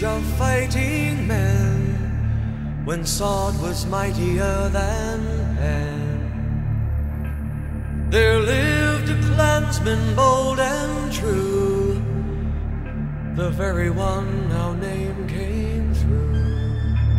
of fighting men, when sword was mightier than pen. There lived a clansman bold and true, the very one our name came through.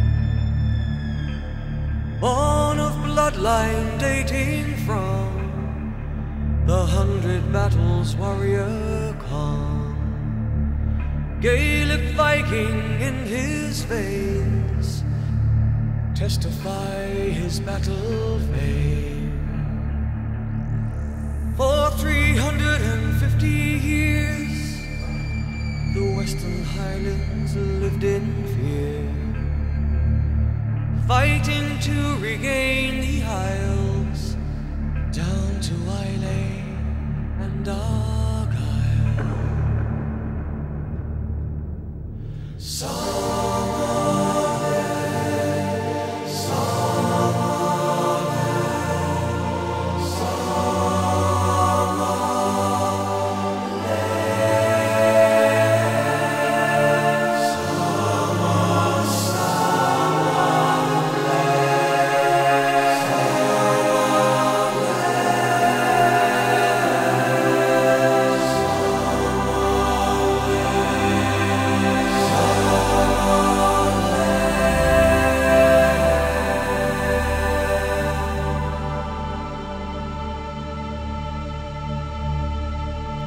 Born of bloodline dating from the 100 battles warrior Kong, Gaelic Viking in his veins testify his battle fame. For 350 years the Western Highlands lived in fear, fighting to regain the